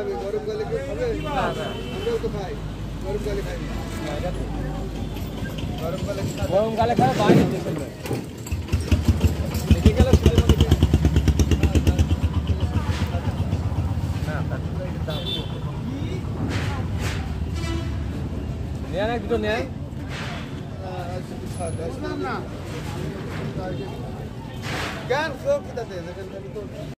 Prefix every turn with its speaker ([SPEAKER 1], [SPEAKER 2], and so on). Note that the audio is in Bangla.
[SPEAKER 1] খাবে গরমকালে কেউ খাবে আমরাও তো খাই গরমকালে খাই
[SPEAKER 2] গরমকালে খাবে বাইরে দেখে গেল নেন এক দুটো নেন
[SPEAKER 1] জ্ঞান সব কিতাতে দেখেন